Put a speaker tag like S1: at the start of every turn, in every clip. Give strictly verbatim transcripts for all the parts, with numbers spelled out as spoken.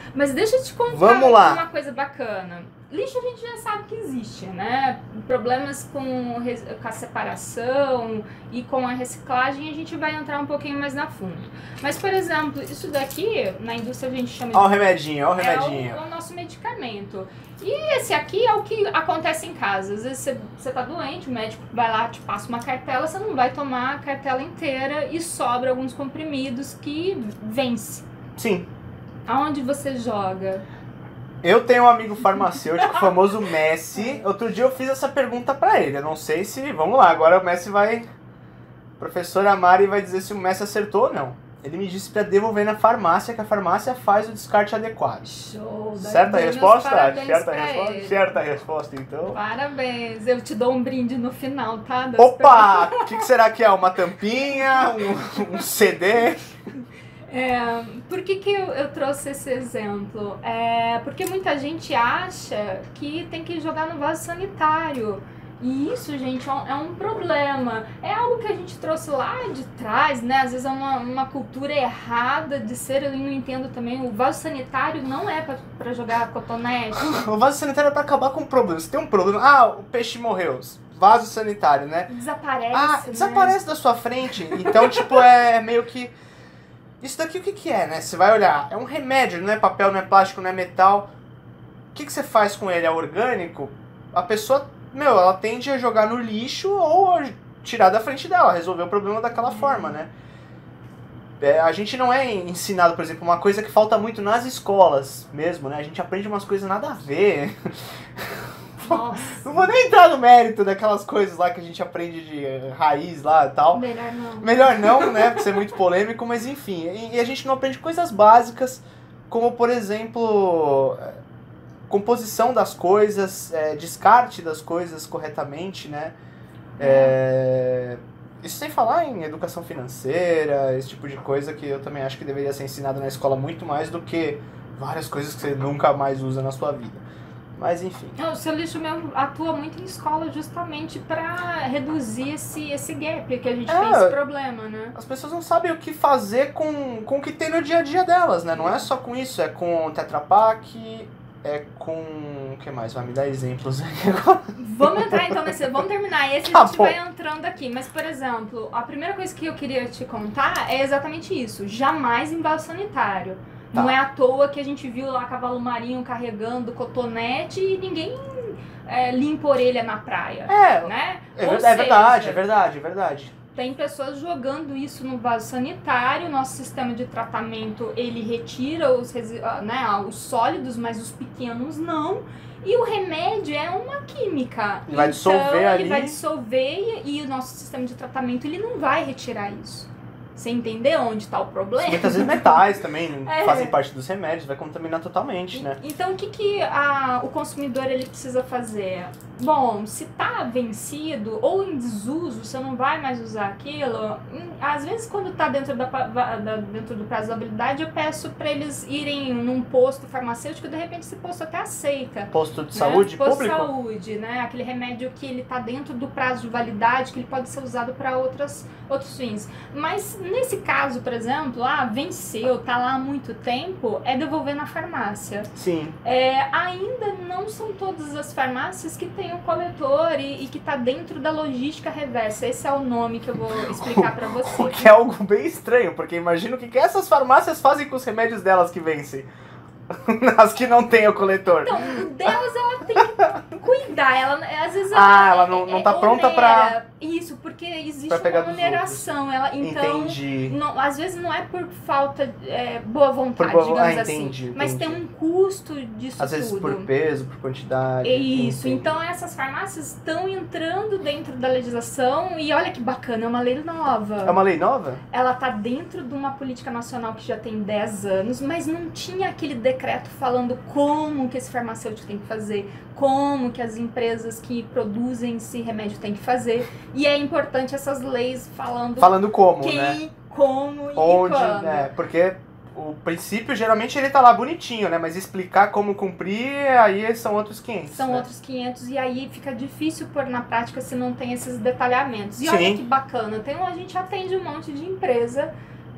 S1: Mas deixa eu te contar
S2: Vamos lá.
S1: uma coisa bacana. Lixo a gente já sabe que existe, né? Problemas com, com a separação e com a reciclagem a gente vai entrar um pouquinho mais na fundo. Mas, por exemplo, isso daqui, na indústria a gente chama de...
S2: Ó o remedinho, ó o remedinho.
S1: É o, o nosso medicamento. E esse aqui é o que acontece em casa. Às vezes você, você tá doente, o médico vai lá, te passa uma cartela, você não vai tomar a cartela inteira e sobra alguns comprimidos que vence.
S2: Sim.
S1: Aonde você joga?
S2: Eu tenho um amigo farmacêutico, o famoso Messi. Outro dia eu fiz essa pergunta pra ele. Eu não sei se... Vamos lá, agora o Messi vai... Professora Mari vai dizer se o Messi acertou ou não. Ele me disse pra devolver na farmácia, que a farmácia faz o descarte adequado.
S1: Show!
S2: Certa
S1: Dei
S2: resposta?
S1: parabéns
S2: Certa
S1: pra
S2: resposta?
S1: ele.
S2: Certa resposta, então.
S1: Parabéns! Eu te dou um brinde no final, tá? Das
S2: Opa! O que, que será que é? Uma tampinha? Um, um C D?
S1: É, por que, que eu, eu trouxe esse exemplo? É, porque muita gente acha que tem que jogar no vaso sanitário. E isso, gente, é um, é um problema. É algo que a gente trouxe lá de trás, né? Às vezes é uma, uma cultura errada de ser, eu não entendo também. O vaso sanitário não é pra, pra jogar cotonete.
S2: O vaso sanitário é pra acabar com o problema. Se tem um problema... Ah, o peixe morreu. Vaso sanitário, né?
S1: Desaparece,
S2: Ah,
S1: né?
S2: desaparece da sua frente. Então, tipo, é meio que... Isso daqui o que que é, né? Você vai olhar, é um remédio, não é papel, não é plástico, não é metal. O que que você faz com ele? É orgânico? A pessoa, meu, ela tende a jogar no lixo ou tirar da frente dela, resolver o problema daquela
S1: É.
S2: forma, né? É, a gente não é ensinado, por exemplo, uma coisa que falta muito nas escolas mesmo, né? A gente aprende umas coisas nada a ver.
S1: Nossa,
S2: Não vou nem entrar no mérito daquelas coisas lá que a gente aprende de eh, raiz lá e tal.
S1: melhor não.
S2: Melhor não, né? Porque ser muito polêmico, mas enfim. E, e a gente não aprende coisas básicas, como por exemplo, eh, composição das coisas, eh, descarte das coisas corretamente, né? É, isso sem falar em educação financeira, esse tipo de coisa que eu também acho que deveria ser ensinado na escola muito mais do que várias coisas que você nunca mais usa na sua vida. Mas enfim.
S1: Não, o seu lixo mesmo atua muito em escola justamente para reduzir esse, esse gap que a gente
S2: É.
S1: tem esse problema, né?
S2: As pessoas não sabem o que fazer com, com o que tem no dia a dia delas, né? Não é só com isso, é com Tetra Pak, é com... O que mais? Vai me dar exemplos aí agora.
S1: Vamos entrar então nesse... Vamos terminar esse,
S2: Tá
S1: a gente
S2: bom.
S1: vai entrando aqui. Mas, por exemplo, a primeira coisa que eu queria te contar é exatamente isso. Jamais em vaso sanitário.
S2: Tá.
S1: Não é à toa que a gente viu lá cavalo marinho carregando cotonete e ninguém é, limpa a orelha na praia,
S2: É,
S1: né?
S2: é,
S1: Ou
S2: ver- é verdade,
S1: seja,
S2: é verdade, é verdade.
S1: tem pessoas jogando isso no vaso sanitário, nosso sistema de tratamento, ele retira os, resi- ah, né, os sólidos, mas os pequenos não. E o remédio é uma química.
S2: Ele vai dissolver
S1: então, ele
S2: ali.
S1: vai dissolver e, e o nosso sistema de tratamento, ele não vai retirar isso. Você entendeu onde está o problema?
S2: Muitas vezes metais também
S1: É.
S2: fazem parte dos remédios, vai contaminar totalmente, né?
S1: Então, o que, que a, o consumidor ele precisa fazer? Bom, se tá vencido ou em desuso, você não vai mais usar aquilo. hum, Às vezes, quando tá dentro, da, pa- va- da- dentro do prazo da validade, eu peço para eles irem num posto farmacêutico e de repente esse posto até aceita.
S2: Posto de
S1: Né?
S2: saúde
S1: Posto de
S2: público?
S1: saúde, né? Aquele remédio que ele tá dentro do prazo de validade, que ele pode ser usado para outras outros fins. Mas nesse caso, por exemplo, ah, venceu, tá lá há muito tempo, é devolver na farmácia.
S2: Sim.
S1: É, ainda não são todas as farmácias que têm o coletor e, e que tá dentro da logística reversa. Esse é o nome que eu vou explicar para você.
S2: O que é algo bem estranho, porque imagina o que, que essas farmácias fazem com os remédios delas que vencem. As que não têm o coletor.
S1: Então, o delas ela tem que cuidar. Ela, às vezes
S2: Ah, ela
S1: é-
S2: não- não
S1: é
S2: tá pronta
S1: onera.
S2: pra-
S1: Isso, porque existe
S2: pra pegar
S1: uma
S2: dos
S1: oneração. Ela, então,
S2: Entendi.
S1: não- às vezes não é por falta é, boa vontade,
S2: Por boa-
S1: digamos
S2: ah,
S1: assim.
S2: entendi,
S1: Mas
S2: entendi.
S1: tem um custo disso
S2: Às vezes
S1: tudo.
S2: por peso, por quantidade.
S1: É isso,
S2: entendi.
S1: então essas farmácias estão entrando dentro da legislação e olha que bacana, é uma lei nova.
S2: É uma lei nova?
S1: Ela tá dentro de uma política nacional que já tem dez anos, mas não tinha aquele decreto falando como que esse farmacêutico tem que fazer, como que as empresas que produzem esse remédio têm que fazer. E é importante essas leis falando
S2: Falando como,
S1: quem,
S2: né?
S1: como e
S2: Onde,
S1: quando.
S2: né? Porque o princípio geralmente ele tá lá bonitinho, né? Mas explicar como cumprir, aí são outros quinhentos.
S1: São
S2: né?
S1: outros quinhentos e aí fica difícil pôr na prática se não tem esses detalhamentos. E olha
S2: Sim.
S1: que bacana, tem, a gente atende um monte de empresa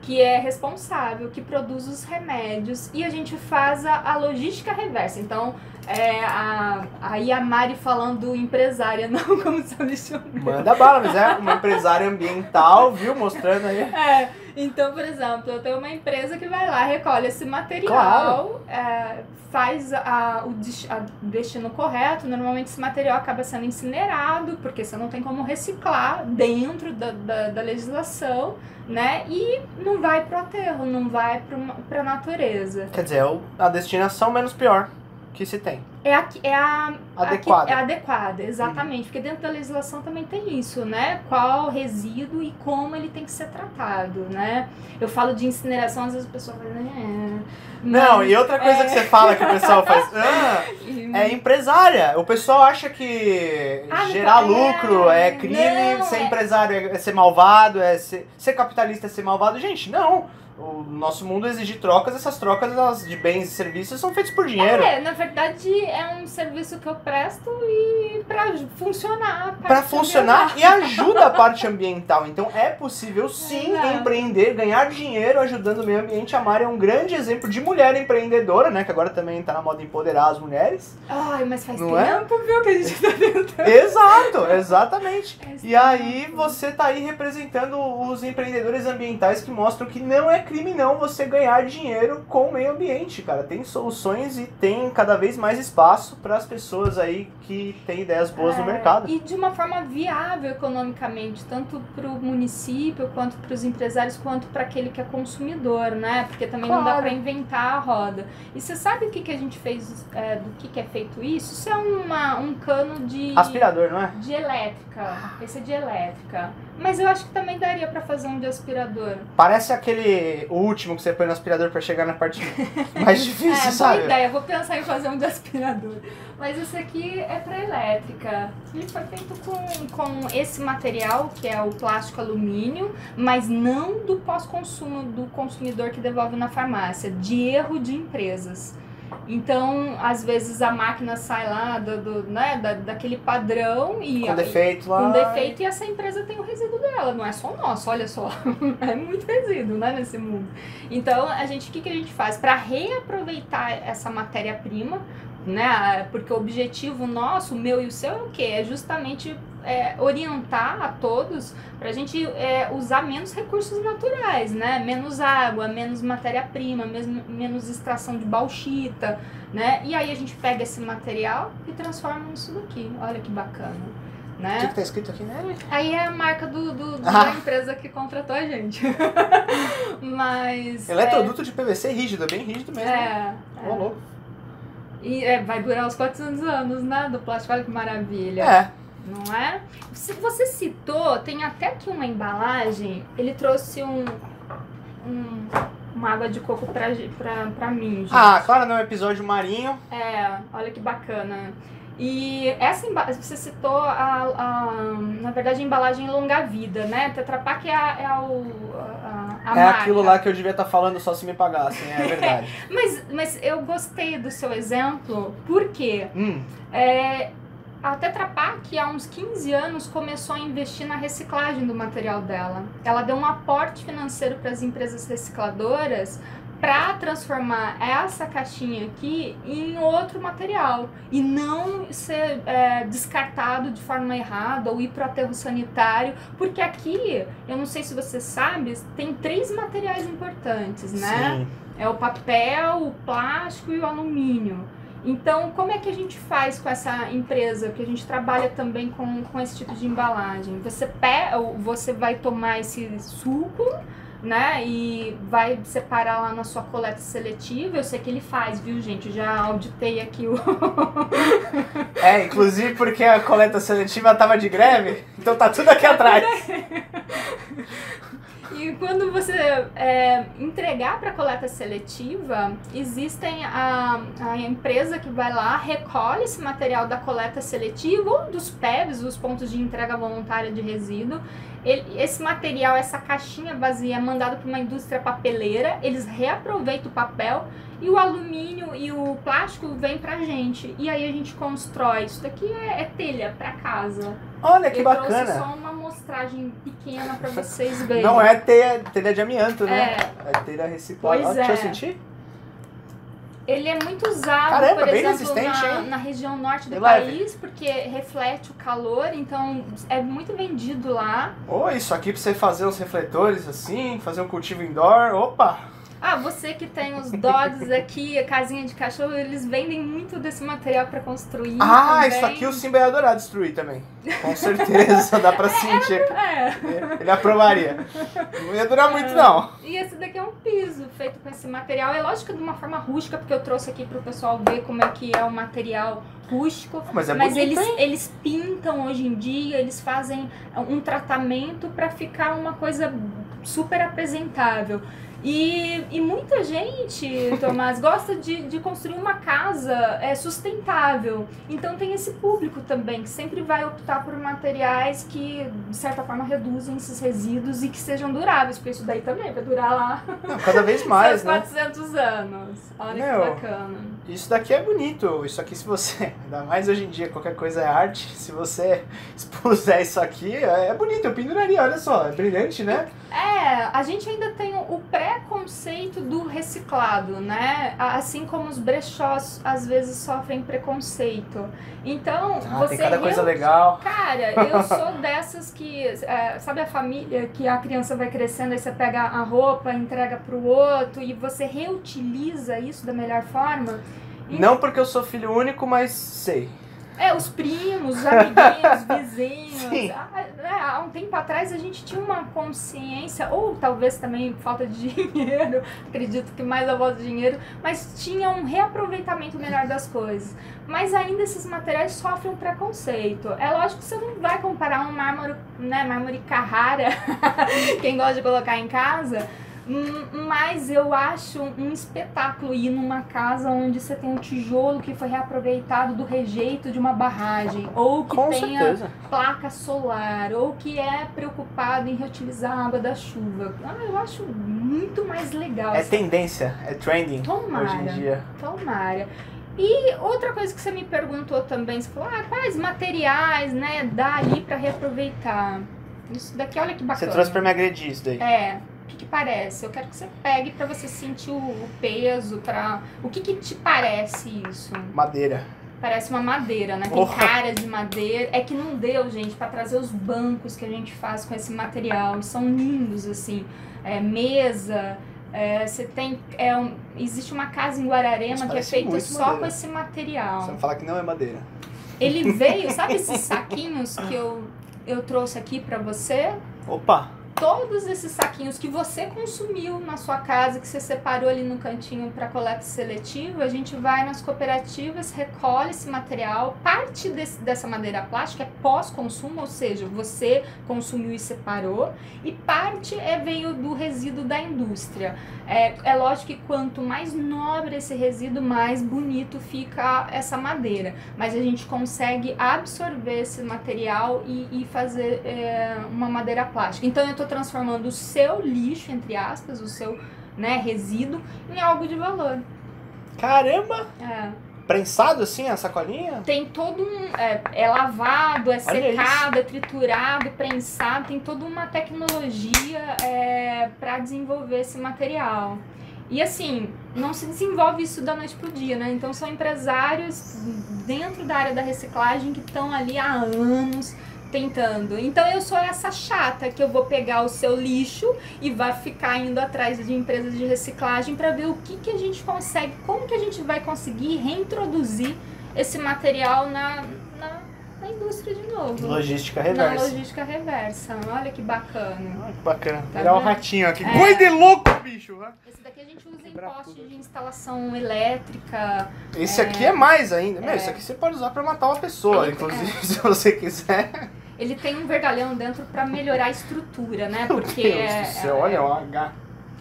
S1: que é responsável, que produz os remédios, e a gente faz a, a logística reversa. Então, é, a, aí a Mari falando empresária, não como solucionar.
S2: Manda bala, mas é uma empresária ambiental, viu? Mostrando aí.
S1: É, então, por exemplo, eu tenho uma empresa que vai lá, recolhe esse material,
S2: Claro.
S1: é, faz a, o des- a destino correto. Normalmente esse material acaba sendo incinerado, porque você não tem como reciclar dentro da, da, da legislação, né? E não vai pro aterro, não vai para a natureza.
S2: Quer dizer, é o- a destinação menos pior que se tem.
S1: É a, é a
S2: Adequada.
S1: a- é adequada, exatamente. Porque dentro da legislação também tem isso, né? Qual resíduo e como ele tem que ser tratado, né? Eu falo de incineração, às vezes o pessoal fala, é...
S2: Não,
S1: mas-
S2: e outra coisa
S1: é,
S2: que você fala que o pessoal faz, ah, é empresária. O pessoal acha que
S1: Ah, não
S2: gerar
S1: pode-
S2: lucro é,
S1: é,
S2: crime,
S1: não,
S2: ser
S1: é-
S2: empresário é, é ser malvado, é ser, ser capitalista é ser malvado. Gente, não. O nosso mundo exige trocas, essas trocas elas, de bens e serviços são feitas por dinheiro.
S1: É, na verdade é um serviço que eu presto e pra funcionar. a
S2: Pra
S1: parte
S2: funcionar
S1: ambiental.
S2: e ajuda a parte ambiental. Então é possível sim
S1: Exato.
S2: empreender, ganhar dinheiro ajudando o meio ambiente. A Mari é um grande exemplo de mulher empreendedora, né? Que agora também tá na moda empoderar as mulheres.
S1: Ai, mas faz
S2: Não é?
S1: tempo, viu, que a gente tá tentando.
S2: Exato, exatamente.
S1: Faz
S2: E aí
S1: tempo.
S2: você tá aí representando os empreendedores ambientais que mostram que não é crime não você ganhar dinheiro com o meio ambiente, cara. Tem soluções e tem cada vez mais espaço para as pessoas aí que têm ideias boas no
S1: É,
S2: mercado.
S1: E de uma forma viável economicamente, tanto para o município, quanto para os empresários, quanto para aquele que é consumidor, né? Porque também não dá
S2: Claro.
S1: para inventar a roda. E você sabe o que, que a gente fez, é, do que, que é feito isso? Isso é uma, um cano de...
S2: Aspirador, não é?
S1: De elétrica. Esse é de elétrica. Mas eu acho que também daria para fazer um de aspirador.
S2: Parece aquele o último que você põe no aspirador para chegar na parte mais difícil,
S1: É, boa
S2: sabe?
S1: ideia. Vou pensar em fazer um de aspirador. Mas esse aqui é para elétrica. Ele foi feito com, com esse material, que é o plástico alumínio, mas não do pós-consumo do consumidor que devolve na farmácia, de erro de empresas. Então, às vezes a máquina sai lá do, do, né, da, daquele padrão e
S2: Com defeito lá.
S1: com defeito, e essa empresa tem o resíduo dela, não é só o nosso, olha só, é muito resíduo, né, nesse mundo. Então, a gente, o que, que a gente faz? Para reaproveitar essa matéria-prima, né, porque o objetivo nosso, o meu e o seu, é o quê? É justamente é, orientar a todos para a gente é, usar menos recursos naturais, né, menos água, menos matéria-prima, menos, menos extração de bauxita, né, e aí a gente pega esse material e transforma nisso daqui, olha que bacana.
S2: O
S1: Né?
S2: que, que tá escrito aqui nele?
S1: Aí é a marca do, do, do-
S2: Ah.
S1: da empresa que contratou a gente. Mas.
S2: Eletroduto de P V C rígido, é bem rígido
S1: É,
S2: mesmo.
S1: é,
S2: Ô, louco.
S1: E é, vai durar uns quatrocentos anos, né? Do plástico, olha que maravilha.
S2: É.
S1: Não é? Se você citou, tem até aqui uma embalagem. Ele trouxe um. um uma água de coco pra, pra, pra mim, gente.
S2: Ah, claro, não é um episódio marinho.
S1: É, olha que bacana. E essa embalagem, você citou, a, a, na verdade, a embalagem longa vida, né? Tetra Pak é, a, é a, o- a, a
S2: é
S1: marca.
S2: aquilo lá que eu devia estar falando só se me pagassem, é verdade.
S1: Mas, mas eu gostei do seu exemplo, porque
S2: hum,
S1: é, a Tetra Pak, há uns quinze anos, começou a investir na reciclagem do material dela. Ela deu um aporte financeiro para as empresas recicladoras para transformar essa caixinha aqui em outro material e não ser é, descartado de forma errada ou ir para o aterro sanitário, porque aqui, eu não sei se você sabe, tem três materiais importantes, né?
S2: sim.
S1: É o papel, o plástico e o alumínio. Então, como é que a gente faz com essa empresa? Porque a gente trabalha também com, com esse tipo de embalagem. Você, pe você vai tomar esse suco, né? E vai separar lá na sua coleta seletiva. Eu sei que ele faz, viu, gente? Eu já auditei aqui o...
S2: É, inclusive porque a coleta seletiva tava de greve, então tá tudo aqui atrás.
S1: E quando você é, entregar para coleta seletiva, existem a, a empresa que vai lá, recolhe esse material da coleta seletiva ou dos P E Vs, os pontos de entrega voluntária de resíduo. Ele, esse material, essa caixinha vazia é mandado para uma indústria papeleira, eles reaproveitam o papel e o alumínio e o plástico vem pra gente. E aí a gente constrói. Isso daqui é, é telha para casa.
S2: Olha que
S1: Eu trouxe
S2: bacana.
S1: só uma amostragem pequena pra vocês verem.
S2: Não é telha, telha de amianto, né?
S1: É.
S2: É telha reciclada.
S1: Pois
S2: Ó,
S1: é.
S2: Deixa eu sentir.
S1: Ele é muito usado,
S2: Caramba,
S1: por
S2: bem
S1: exemplo,
S2: resistente,
S1: na,
S2: hein?
S1: na região norte do
S2: E leve.
S1: país, porque reflete o calor, então é muito vendido lá.
S2: Ô, isso aqui pra você fazer os refletores assim, fazer um cultivo indoor. Opa!
S1: Ah, você que tem os dogs aqui, a casinha de cachorro, eles vendem muito desse material pra construir.
S2: Ah,
S1: também.
S2: isso aqui o Simba ia adorar destruir também. Com certeza, dá pra sentir.
S1: É.
S2: Ele aprovaria. Não ia durar muito, não.
S1: E esse daqui é um piso feito com esse material. É lógico que de uma forma rústica, porque eu trouxe aqui pro pessoal ver como é que é o material rústico.
S2: Mas é
S1: Mas
S2: bonito,
S1: eles,
S2: hein?
S1: eles pintam hoje em dia, eles fazem um tratamento pra ficar uma coisa super apresentável. E, e muita gente, Tomás, gosta de, de construir uma casa é, sustentável. Então tem esse público também, que sempre vai optar por materiais que, de certa forma, reduzem esses resíduos e que sejam duráveis, porque isso daí também vai durar lá
S2: Não, cada vez mais,
S1: seus
S2: né?
S1: quatrocentos anos. Olha
S2: Meu,
S1: que bacana.
S2: Isso daqui é bonito. Isso aqui, se você... Ainda mais hoje em dia, qualquer coisa é arte. Se você expuser isso aqui, é bonito. Eu penduraria, olha só. É brilhante, né?
S1: É, a gente ainda tem o preconceito do reciclado, né? Assim como os brechós às vezes sofrem preconceito. Então,
S2: Ah,
S1: você...
S2: tem cada coisa
S1: eu-
S2: legal.
S1: Cara, eu sou dessas que, é, sabe a família que a criança vai crescendo, aí você pega a roupa, entrega pro outro e você reutiliza isso da melhor forma?
S2: Não porque eu sou filho único, mas sei.
S1: É, os primos, os amiguinhos, os vizinhos.
S2: Sim.
S1: Ah, é, há um tempo atrás a gente tinha uma consciência, ou talvez também falta de dinheiro, acredito que mais a voz do dinheiro, mas tinha um reaproveitamento melhor das coisas. Mas ainda esses materiais sofrem um preconceito. É lógico que você não vai comparar um mármore, né, mármore Carrara, quem gosta de colocar em casa. Hum, Mas eu acho um espetáculo ir numa casa onde você tem um tijolo que foi reaproveitado do rejeito de uma barragem, ou que
S2: Com
S1: tenha
S2: certeza.
S1: placa solar, ou que é preocupado em reutilizar a água da chuva. Ah, eu acho muito mais legal.
S2: É
S1: essa-
S2: tendência, é trending
S1: Tomara.
S2: hoje em dia.
S1: Tomara. E outra coisa que você me perguntou também, você falou, ah, quais materiais, né, dá ali pra reaproveitar? Isso daqui, olha que
S2: Você
S1: bacana.
S2: trouxe pra me agredir isso daí.
S1: É, o que que parece? Eu quero que você pegue pra você sentir o, o peso, pra... O que que te parece isso?
S2: Madeira.
S1: Parece uma madeira, né? Tem
S2: Porra.
S1: cara de madeira. É que não deu, gente, pra trazer os bancos que a gente faz com esse material. Eles são lindos, assim. É, mesa... É, você tem, é um, existe uma casa em Guararema
S2: Isso
S1: que é
S2: parece
S1: feita
S2: muito
S1: só
S2: madeira.
S1: com esse material.
S2: Você vai falar que não é madeira.
S1: Ele veio, sabe esses saquinhos que eu, eu trouxe aqui pra você?
S2: Opa!
S1: Todos esses saquinhos que você consumiu na sua casa, que você separou ali no cantinho para coleta seletiva, a gente vai nas cooperativas, recolhe esse material. Parte desse, dessa madeira plástica é pós-consumo, ou seja, você consumiu e separou, e parte é, veio do resíduo da indústria. É, é lógico que quanto mais nobre esse resíduo, mais bonito fica essa madeira. Mas a gente consegue absorver esse material e, e fazer é, uma madeira plástica. Então eu estou transformando o seu lixo, entre aspas, o seu, né, resíduo, em algo de valor.
S2: Caramba!
S1: É.
S2: Prensado assim a sacolinha?
S1: Tem todo um... É, é lavado, é
S2: Olha
S1: secado, é triturado, é prensado, tem toda uma tecnologia é, para desenvolver esse material. E assim, não se desenvolve isso da noite pro dia, né? Então são empresários dentro da área da reciclagem que estão ali há anos tentando. Então eu sou essa chata que eu vou pegar o seu lixo e vai ficar indo atrás de empresas de reciclagem para ver o que, que a gente consegue, como que a gente vai conseguir reintroduzir esse material na, na, na indústria de novo.
S2: Logística
S1: Na
S2: reversa.
S1: logística reversa. Olha que bacana.
S2: Olha que bacana.
S1: Tá
S2: Virar o
S1: vendo?
S2: ratinho aqui.
S1: É.
S2: Coi de louco, bicho! Né?
S1: Esse daqui a gente usa em
S2: Quebrar
S1: postes
S2: tudo
S1: de
S2: aqui.
S1: instalação elétrica.
S2: Esse
S1: É.
S2: aqui é mais ainda. Meu,
S1: É.
S2: isso aqui você pode usar pra matar uma pessoa,
S1: Ele-
S2: inclusive, se você quiser.
S1: Ele tem um vergalhão dentro para melhorar a estrutura, né?
S2: Meu
S1: Porque
S2: Deus
S1: é,
S2: do céu,
S1: é-
S2: olha o H.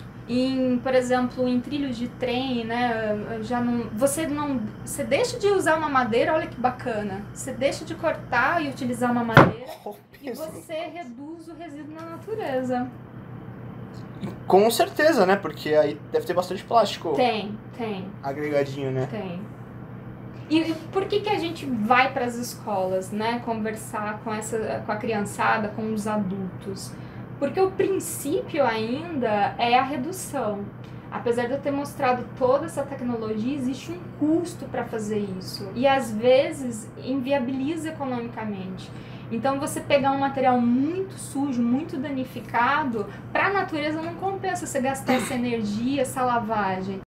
S1: em, por exemplo, em trilhos de trem, né? Já não, você não, você deixa de usar uma madeira, olha que bacana. Você deixa de cortar e utilizar uma madeira e você reduz o resíduo na natureza.
S2: Com certeza, né? Porque aí deve ter bastante plástico
S1: Tem, tem,
S2: agregadinho, né?
S1: tem. E por que que a gente vai para as escolas, né, conversar com, essa, com a criançada, com os adultos? Porque o princípio ainda é a redução. Apesar de eu ter mostrado toda essa tecnologia, existe um custo para fazer isso. E às vezes inviabiliza economicamente. Então você pegar um material muito sujo, muito danificado, para a natureza não compensa você gastar essa energia, essa lavagem.